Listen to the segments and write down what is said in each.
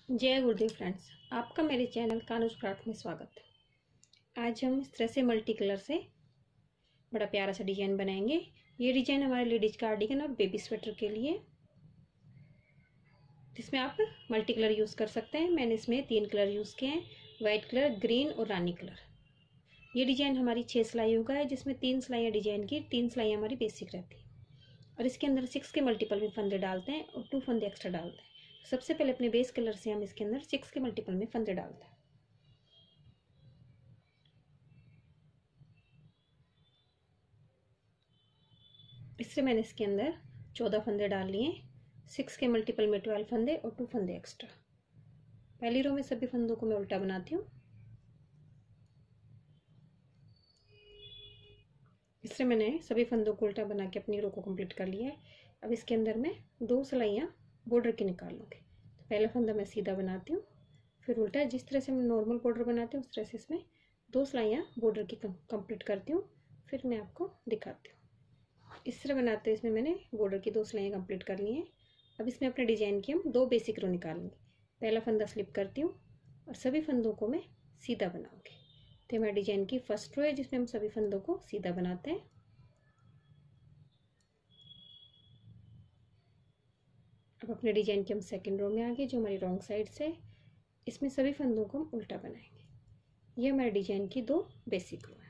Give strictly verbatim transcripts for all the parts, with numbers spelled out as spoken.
जय गुरुदेव फ्रेंड्स, आपका मेरे चैनल कानूस क्राफ्ट में स्वागत है। आज हम इस तरह से मल्टी कलर से बड़ा प्यारा सा डिजाइन बनाएंगे। ये डिजाइन हमारे लेडीज कार्डिगन और बेबी स्वेटर के लिए, जिसमें आप मल्टी कलर यूज़ कर सकते हैं। मैंने इसमें तीन कलर यूज़ किए हैं, वाइट कलर, ग्रीन और रानी कलर। ये डिजाइन हमारी छः सिलाइयों का है, जिसमें तीन सिलाइयाँ डिजाइन की, तीन सिलाइयाँ हमारी बेसिक रहती है और इसके अंदर सिक्स के मल्टीपल में फंदे डालते हैं और टू फंदे एक्स्ट्रा डालते हैं। सबसे पहले अपने बेस कलर से हम इसके अंदर सिक्स के मल्टीपल में फंदे डालते हैं। इससे मैंने इसके अंदर चौदह फंदे डाल लिए, सिक्स के मल्टीपल में ट्वेल्व फंदे और टू फंदे एक्स्ट्रा। पहली रो में सभी फंदों को मैं उल्टा बनाती हूँ। इससे मैंने सभी फंदों को उल्टा बना के अपनी रो को कंप्लीट कर लिया है। अब इसके अंदर मैं दो सिलाइयाँ बॉर्डर की निकाल लूँगी। तो पहला फंदा मैं सीधा बनाती हूँ, फिर उल्टा। जिस तरह से मैं नॉर्मल बॉर्डर बनाती हूँ उस तरह से इसमें दो सिलाइयाँ बॉर्डर की कंप्लीट करती हूँ, फिर मैं आपको दिखाती हूँ। इस तरह बनाते हुए इसमें मैंने बॉर्डर की दो सिलाइयाँ कंप्लीट कर ली हैं। अब इसमें अपने डिजाइन की हम दो बेसिक रो निकालेंगे। पहला फंदा स्लिप करती हूँ और सभी फंदों को मैं सीधा बनाऊँगी। तो हमारे डिजाइन की फर्स्ट रो है, जिसमें हम सभी फंदों को सीधा बनाते हैं। अब अपने डिजाइन की हम सेकंड रो में आ गए, जो हमारी रॉन्ग साइड से। इसमें सभी फंदों को हम उल्टा बनाएंगे। ये हमारे डिजाइन की दो बेसिक रो है।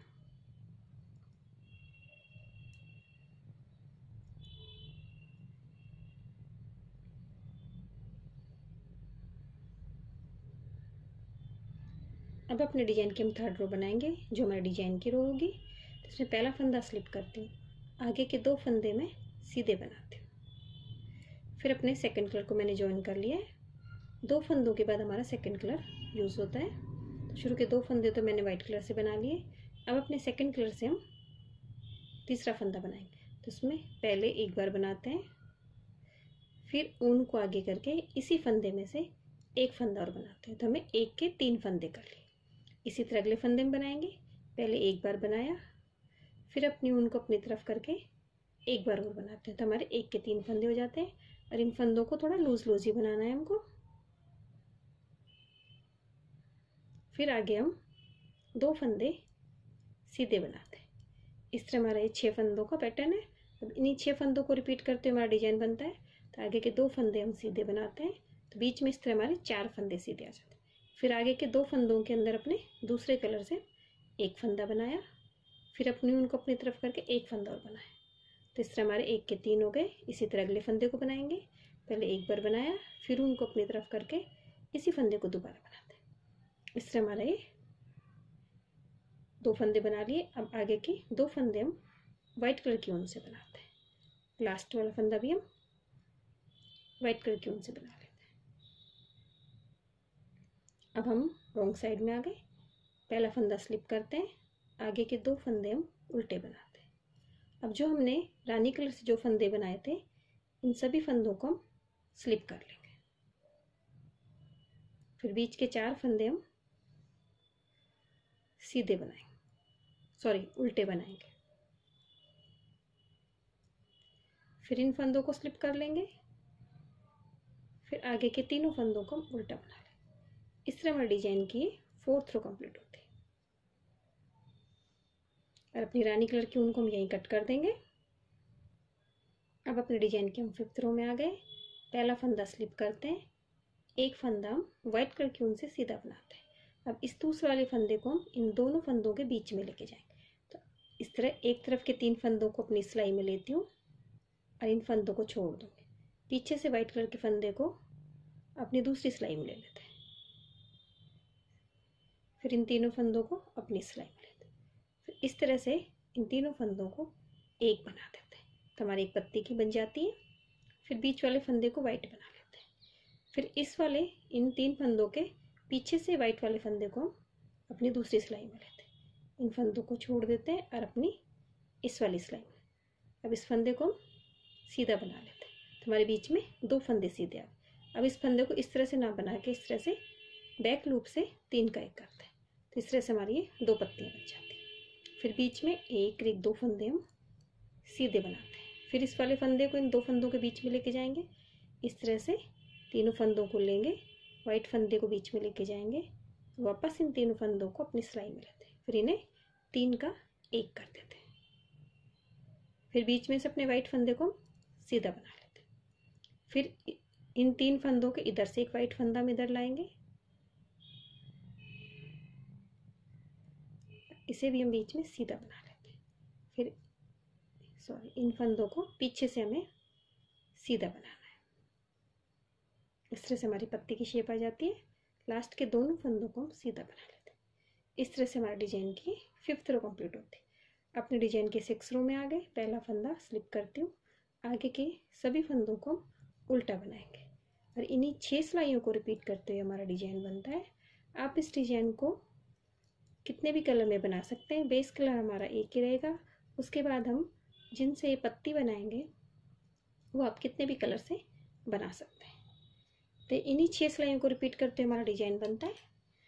अब अपने डिजाइन की हम थर्ड रो बनाएंगे, जो हमारे डिजाइन की रो होगी। तो इसमें पहला फंदा स्लिप करती हूँ, आगे के दो फंदे में सीधे बनाती हूँ। फिर अपने सेकंड कलर को मैंने ज्वाइन कर लिया है। दो फंदों के बाद हमारा सेकंड कलर यूज़ होता है। तो शुरू के दो फंदे तो मैंने वाइट कलर से बना लिए। अब अपने सेकंड कलर से हम तीसरा फंदा बनाएंगे। तो इसमें पहले एक बार बनाते हैं, फिर ऊन को आगे करके इसी फंदे में से एक फंदा और बनाते हैं। तो हमें एक के तीन फंदे कर लिए। इसी तरह अगले फंदे में बनाएंगे। पहले एक बार बनाया, फिर अपनी ऊन को अपनी तरफ करके एक बार और बनाते हैं। तो हमारे एक के तीन फंदे हो जाते हैं। और इन फंदों को थोड़ा लूज लूज ही बनाना है हमको। फिर आगे हम दो फंदे सीधे बनाते हैं। इस तरह हमारा ये छः फंदों का पैटर्न है। अब इन्हीं छः फंदों को रिपीट करते हुए हमारा डिजाइन बनता है। तो आगे के दो फंदे हम सीधे बनाते हैं, तो बीच में इस तरह हमारे चार फंदे सीधे आ जाते हैं। फिर आगे के दो फंदों के अंदर अपने दूसरे कलर से एक फंदा बनाया, फिर अपनी उनको अपनी तरफ करके एक फंदा और बनाया। तो इस तरह हमारे एक के तीन हो गए। इसी तरह अगले फंदे को बनाएंगे। पहले एक बार बनाया, फिर उनको अपनी तरफ करके इसी फंदे को दोबारा बनाते हैं। इस तरह हमारा ये दो फंदे बना लिए। अब आगे के दो फंदे हम वाइट कलर की ऊन से बनाते हैं। लास्ट वाला फंदा भी हम वाइट कलर की ऊन से बना लेते हैं। अब हम रॉन्ग साइड में आ गए। पहला फंदा स्लिप करते हैं, आगे के दो फंदे हम उल्टे बनाते हैं। अब जो हमने रानी कलर से जो फंदे बनाए थे, इन सभी फंदों को हम स्लिप कर लेंगे। फिर बीच के चार फंदे हम सीधे बनाएंगे, सॉरी उल्टे बनाएंगे। फिर इन फंदों को स्लिप कर लेंगे। फिर आगे के तीनों फंदों को हम उल्टा बना लेंगे। इस तरह हमारे डिजाइन की फोर्थ रो कंप्लीट होती है। और अपनी रानी कलर की ऊन को हम यहीं कट कर देंगे। अब अपने डिजाइन के हम फिफ्थ रो में आ गए। पहला फंदा स्लिप करते हैं, एक फंदा हम व्हाइट कलर की ऊन से सीधा बनाते हैं। अब इस दूसरे वाले फंदे को हम इन दोनों फंदों के बीच में लेके जाएंगे। तो इस तरह एक तरफ के तीन फंदों को अपनी सिलाई में लेती हूँ और इन फंदों को छोड़ दूंगी। पीछे से व्हाइट कलर के फंदे को अपनी दूसरी सिलाई में ले लेते हैं। फिर इन तीनों फंदों को अपनी सिलाई में लेते हैं। फिर इस तरह से इन तीनों फंदों को एक बना देते हैं। तो हमारी एक पत्ती की बन जाती है। फिर बीच वाले फंदे को वाइट बना लेते हैं। फिर इस वाले इन तीन फंदों के पीछे से वाइट वाले फंदे को हम अपनी दूसरी सिलाई में लेते हैं। इन फंदों को छोड़ देते हैं और अपनी इस वाली सिलाई में। अब इस फंदे को हम सीधा बना लेते हैं। तो हमारे बीच में दो फंदे सीधे आ गए। अब इस फंदे को इस तरह से ना बना के इस तरह से बैक लूप से तीन का एक करते हैं। तो इस तरह से हमारी ये दो पत्तियां बन जाती हैं। फिर बीच में एक एक दो फंदे हम सीधे बनाते हैं। फिर इस वाले फंदे को इन दो फंदों के बीच में लेके जाएंगे। इस तरह से तीनों फंदों को लेंगे वाइट फंदे को बीच में लेके जाएंगे, वापस इन तीनों फंदों को अपनी सिलाई में लेते हैं, फिर इन्हें तीन का एक कर देते हैं। फिर बीच में से अपने वाइट फंदे को सीधा बना लेते हैं। फिर इन तीन फंदों के इधर से एक वाइट फंदा हम इधर लाएंगे, इसे भी हम बीच में सीधा बना लेते हैं। फिर सॉरी इन फंदों को पीछे से हमें सीधा बनाना है। इस तरह से हमारी पत्ती की शेप आ जाती है। लास्ट के दोनों फंदों को हम सीधा बना लेते हैं। इस तरह से हमारे डिजाइन की फिफ्थ रो कंप्लीट होती है। अपने डिजाइन के सिक्स रो में आ गए, पहला फंदा स्लिप करती हूँ, आगे के सभी फंदों को हम उल्टा बनाएंगे और इन्हीं छह सिलाइयों को रिपीट करते हुए हमारा डिजाइन बनता है। आप इस डिजाइन को कितने भी कलर में बना सकते हैं, बेस कलर हमारा एक ही रहेगा। उसके बाद हम जिनसे ये पत्ती बनाएंगे वो आप कितने भी कलर से बना सकते हैं। तो इन्हीं छह सिलाइयों को रिपीट करते हुए हमारा डिजाइन बनता है।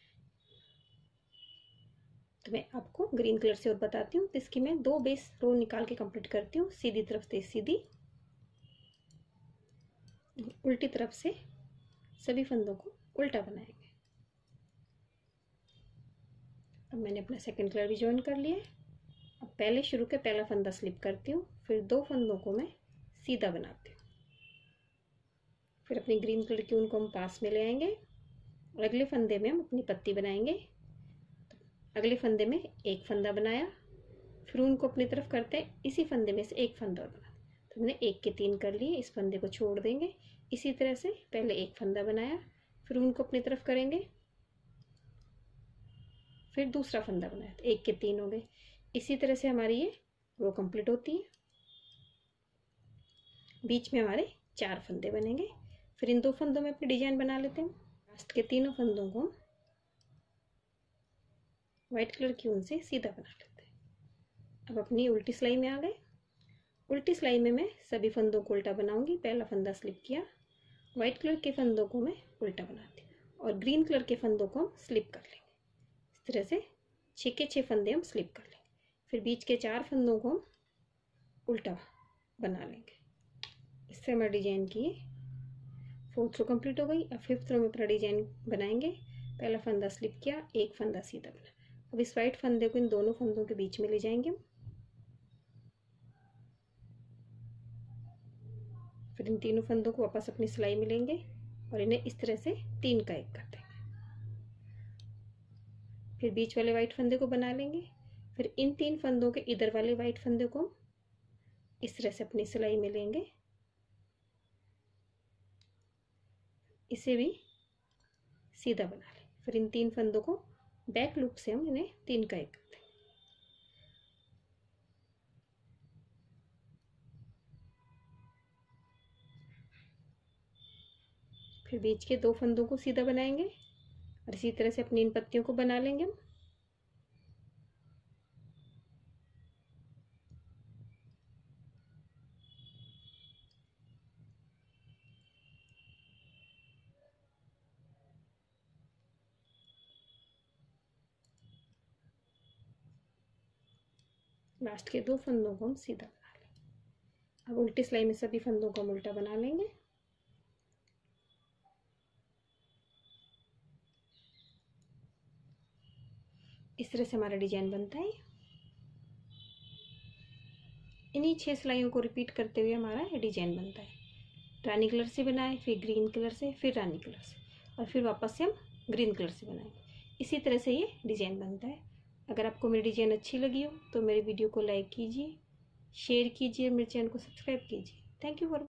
तो मैं आपको ग्रीन कलर से और बताती हूँ। तो इसकी मैं दो बेस रो निकाल के कंप्लीट करती हूँ। सीधी तरफ से सीधी, उल्टी तरफ से सभी फंदों को उल्टा बनाएंगे। अब मैंने अपना सेकंड कलर भी ज्वाइन कर लिया है। अब पहले शुरू के पहला फंदा स्लिप करती हूँ, फिर दो फंदों को मैं सीधा बनाती हूँ। फिर अपनी ग्रीन कलर की ऊन को हम पास में ले आएंगे और अगले फंदे में हम अपनी पत्ती बनाएंगे। तो अगले फंदे में एक फंदा बनाया, फिर ऊन को अपनी तरफ करते हैं, इसी फंदे में से एक फंदा और बनाते हैं। तो हमने एक के तीन कर लिए, इस फंदे को छोड़ देंगे। इसी तरह से पहले एक फंदा बनाया, फिर ऊन को अपनी तरफ करेंगे, फिर दूसरा फंदा बनाया, तो एक के तीन हो गए। इसी तरह से हमारी ये रो कंप्लीट होती है। बीच में हमारे चार फंदे बनेंगे। फिर इन दो फंदों में अपनी डिजाइन बना लेते हैं। लास्ट के तीनों फंदों को व्हाइट कलर की ऊन से सीधा बना लेते हैं। अब अपनी उल्टी सिलाई में आ गए। उल्टी सिलाई में मैं सभी फंदों को उल्टा बनाऊंगी। पहला फंदा स्लिप किया, व्हाइट कलर के फंदों को मैं उल्टा बनाती हूँ और ग्रीन कलर के फंदों को हम स्लिप कर लेंगे। इस तरह से छः के छः फंदे हम स्लिप कर लेंगे। फिर बीच के चार फंदों को हम उल्टा बना लेंगे। इससे हमारे डिजाइन की फोर्थ रो कंप्लीट हो गई। अब फिफ्थ रो में अपना डिजाइन बनाएंगे। पहला फंदा स्लिप किया, एक फंदा सीधा बना। अब इस वाइट फंदे को इन दोनों फंदों के बीच में ले जाएंगे हम। फिर इन तीनों फंदों को वापस अपनी सिलाई में लेंगे और इन्हें इस तरह से तीन का एक कर देंगे। फिर बीच वाले वाइट फंदे को बना लेंगे। फिर इन तीन फंदों के इधर वाले वाइट फंदे को इस तरह से अपनी सिलाई में लेंगे, इसे भी सीधा बना लें। फिर इन तीन फंदों को बैक लूप से हम इन्हें तीन का एक करते हैं। फिर बीच के दो फंदों को सीधा बनाएंगे और इसी तरह से अपनी इन पत्तियों को बना लेंगे हम। लास्ट के दो फंदों को हम सीधा बना लेंगे। अब उल्टी सिलाई में सभी फंदों को हम उल्टा बना लेंगे। इस तरह से हमारा डिजाइन बनता है। इन्हीं छह सिलाइयों को रिपीट करते हुए हमारा ये डिजाइन बनता है। रानी कलर से बनाए, फिर ग्रीन कलर से, फिर रानी कलर से और फिर वापस से हम ग्रीन कलर से बनाएंगे। इसी तरह से ये डिजाइन बनता है। अगर आपको मेरी डिजाइन अच्छी लगी हो तो मेरे वीडियो को लाइक कीजिए, शेयर कीजिए, मेरे चैनल को सब्सक्राइब कीजिए। Thank you for